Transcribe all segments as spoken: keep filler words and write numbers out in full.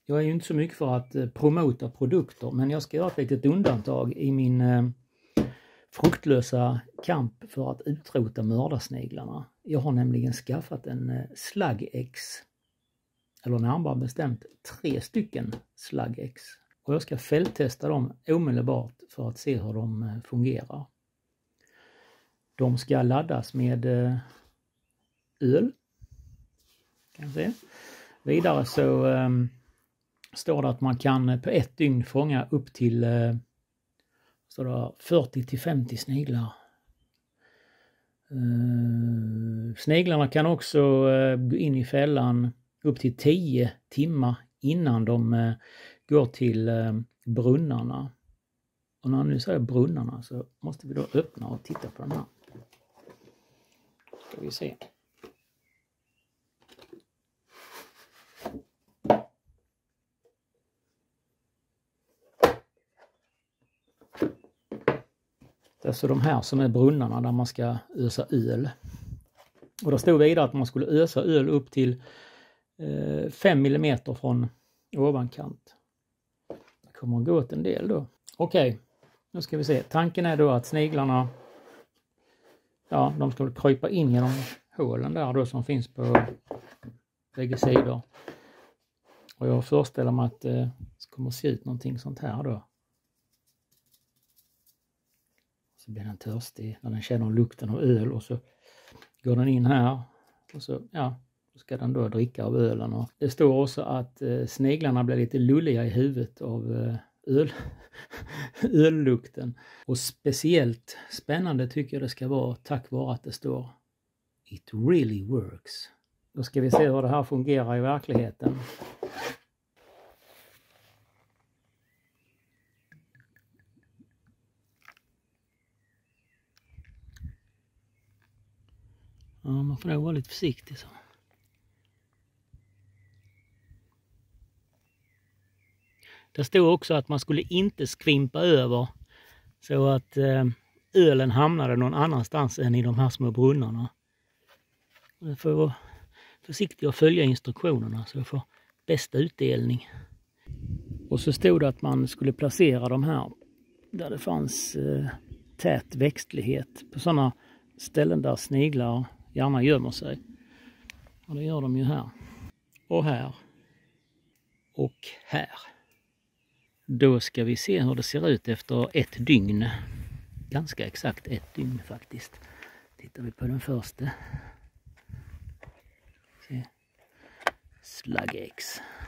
Jag är ju inte så mycket för att eh, promota produkter, men jag ska göra ett litet undantag i min eh, fruktlösa kamp för att utrota mördarsniglarna. Jag har nämligen skaffat en eh, Slug-X, eller närmare bestämt tre stycken Slug-X. Och jag ska fälttesta dem omedelbart för att se hur de eh, fungerar. De ska laddas med eh, öl. Kan se. Vidare så eh, står det att man kan på ett dygn fånga upp till eh, så där fyrtio till femtio sniglar. Eh, sniglarna kan också eh, gå in i fällan upp till tio timmar innan de eh, går till eh, brunnarna. Och när nu säger brunnarna så måste vi då öppna och titta på den här. Ska vi se. Det är så de här som är brunnarna där man ska ösa öl. Och det stod vidare att man skulle ösa öl upp till eh, fem millimeter från ovankant. Det kommer att gå åt en del då. Okej, okay, nu ska vi se. Tanken är då att sniglarna, ja, de ska krypa in genom hålen där då som finns på bägge sidor. Och jag föreställer mig att det kommer att se ut någonting sånt här då. Så blir den törstig när den känner lukten av öl och så går den in här och så, ja, så ska den då dricka av ölen. Och det står också att eh, sniglarna blir lite lulliga i huvudet av eh, öl, öllukten. Och speciellt spännande tycker jag det ska vara tack vare att det står It really works. Då ska vi se hur det här fungerar i verkligheten. Ja, man får nog vara lite försiktig så. Det stod också att man skulle inte skvimpa över så att eh, ölen hamnade någon annanstans än i de här små brunnarna. Jag får vara försiktig och följa instruktionerna så jag får bästa utdelning. Och så stod det att man skulle placera de här där det fanns eh, tät växtlighet på sådana ställen där sniglar gärna gömmer sig. Och det gör de ju här. Och här. Och här. Då ska vi se hur det ser ut efter ett dygn. Ganska exakt ett dygn faktiskt. Tittar vi på den första. Se. Slug-X.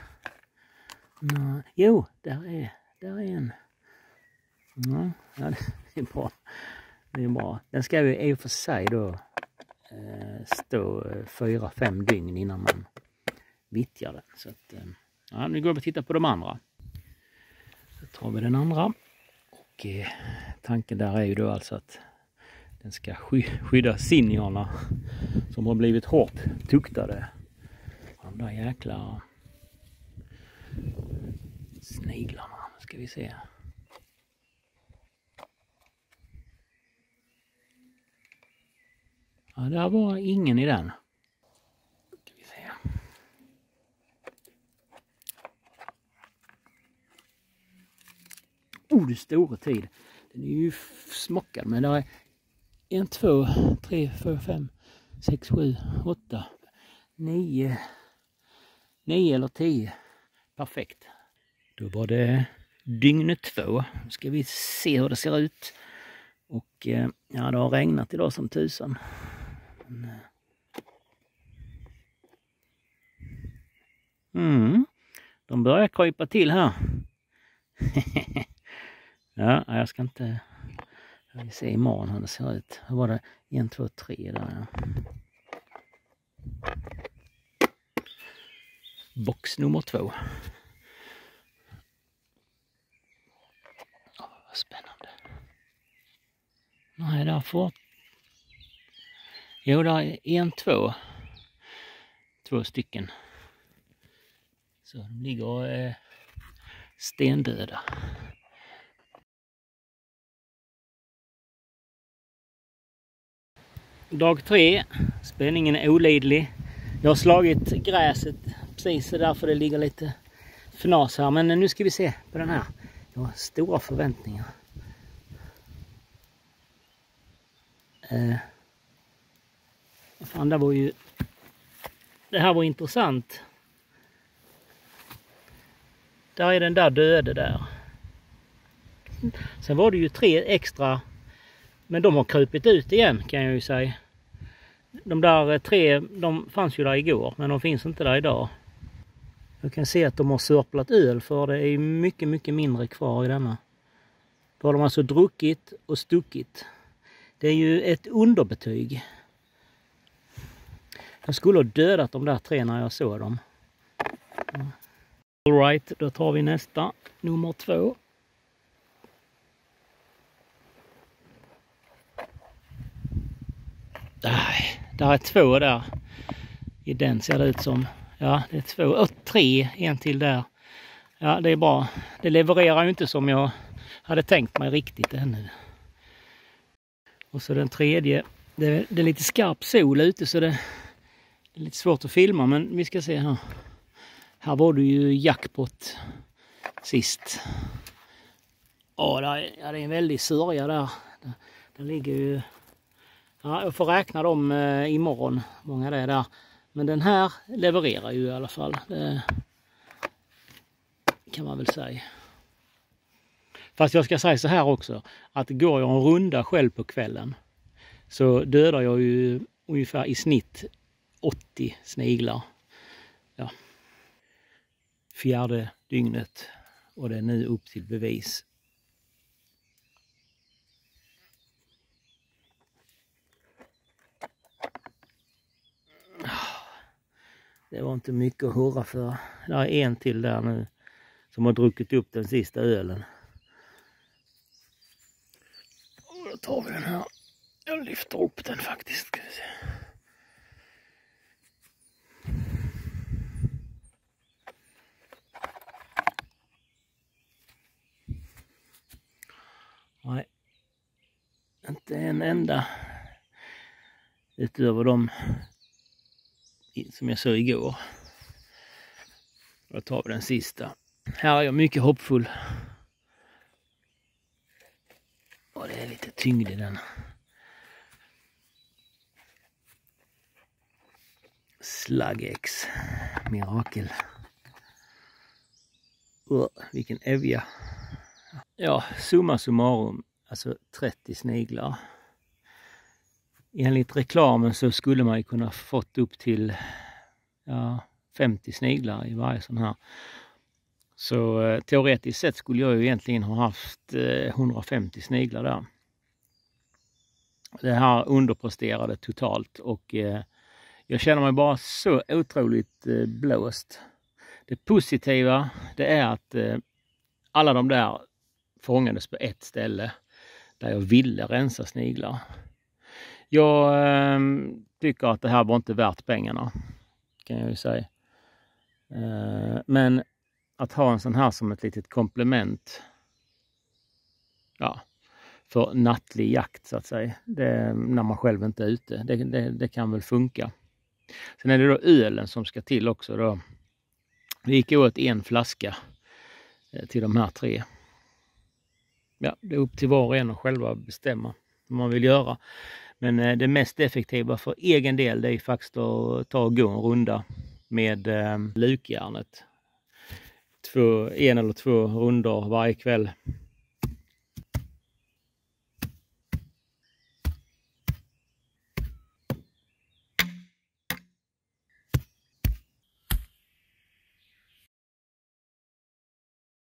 Nå, jo, där är, där är en. Ja, det är bra. Det är bra. Den ska ju i och för sig då eh, stå fyra fem dygn innan man vittjar den. Så att, eh, ja, nu går vi och tittar på de andra. Så tar vi den andra. Och eh, tanken där är ju då alltså att den ska sky skydda sinjarna som har blivit hårt tuktade. De där jäkla sniglarna. Ska vi se. Ja, det var ingen i den. Ska vi se. Oh, det är stora tid. Den är ju smockad, men det är en, två, tre, fyra, fem, sex, sju, åtta, nio, nio eller tio. Perfekt. Då var det dygn två. Nu ska vi se hur det ser ut. Och ja, det har regnat idag som tusan. Mm. De börjar krypa till här. Ja, jag ska inte... Jag vill se imorgon hur det ser ut. Hur var det? En, två, tre där. Ja. Box nummer två. Åh, vad spännande. Nej, därför... Jo, där är en, två. Två stycken. Så de ligger eh, stendöda. Dag tre. Spänningen är olidlig. Jag har slagit gräset precis så därför det ligger lite fnas här. Men nu ska vi se på den här. Jag har stora förväntningar. Eh, fan, det var ju... Det här var intressant. Där är den där döde där. Sen var det ju tre extra. Men de har krupit ut igen, kan jag ju säga. De där tre, de fanns ju där igår, men de finns inte där idag. Jag kan se att de har sörplat öl, för det är mycket, mycket mindre kvar i denna. Då har de alltså druckit och stuckit. Det är ju ett underbetyg. Jag skulle ha dödat de där tre när jag såg dem. All right, då tar vi nästa, nummer två. Nej, där är två där. I den ser det ut som, ja, det är två och tre, en till där. Ja, det är bra. Det levererar ju inte som jag hade tänkt mig riktigt ännu. Och så den tredje, det är, det är lite skarp sol ute, så det, det är lite svårt att filma, men vi ska se här. Här var det ju jackpot sist. Ja, där är, ja, det är en väldig sörja där. Där, där ligger ju... Ja, jag får räkna dem eh, imorgon, många det är där. Men den här levererar ju i alla fall. Det kan man väl säga. Fast jag ska säga så här också. Att går jag en runda själv på kvällen, så dödar jag ju ungefär i snitt åttio sniglar. Ja. Fjärde dygnet. Och det är nu upp till bevis. Det var inte mycket att hurra för. Det är en till där nu som har druckit upp den sista ölen. Och då tar vi den här. Jag lyfter upp den faktiskt. Ska vi se. Nej. Inte en enda. Utöver dem som jag såg igår. Då tar vi den sista. Här är jag mycket hoppfull. Och det är lite tyngd i den. Sluggex. Mirakel. Oh, vilken evja. Ja, summa summarum. Alltså trettio sniglar. Enligt reklamen så skulle man ju kunna fått upp till ja, femtio sniglar i varje sån här. Så eh, teoretiskt sett skulle jag ju egentligen ha haft eh, hundrafemtio sniglar där. Det här underpresterade totalt och eh, jag känner mig bara så otroligt eh, blåst. Det positiva, det är att eh, alla de där fångades på ett ställe där jag ville rensa sniglar. Jag eh, tycker att det här var inte värt pengarna, kan jag ju säga. Eh, men att ha en sån här som ett litet komplement, ja, för nattlig jakt så att säga, det, när man själv inte är ute, det, det, det kan väl funka. Sen är det då ölen som ska till också då. Vi gick åt en flaska eh, till de här tre. Ja, det är upp till var och en att själva bestämma vad man vill göra. Men eh, det mest effektiva för egen del, det är faktiskt att ta och gå en runda med eh, lukjärnet. Två, en eller två rundor varje kväll